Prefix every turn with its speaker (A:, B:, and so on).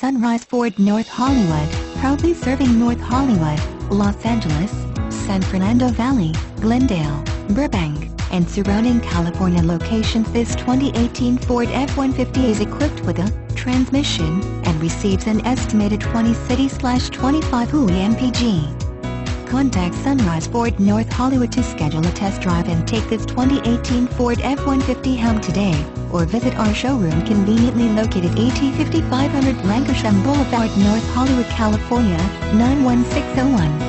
A: Sunrise Ford North Hollywood, proudly serving North Hollywood, Los Angeles, San Fernando Valley, Glendale, Burbank, and surrounding California locations. This 2018 Ford F-150 is equipped with a transmission and receives an estimated 20 city/25 mpg. Contact Sunrise Ford North Hollywood to schedule a test drive and take this 2018 Ford F-150 home today, or visit our showroom conveniently located at 5500 Lankershim Blvd, North Hollywood, California, 91601.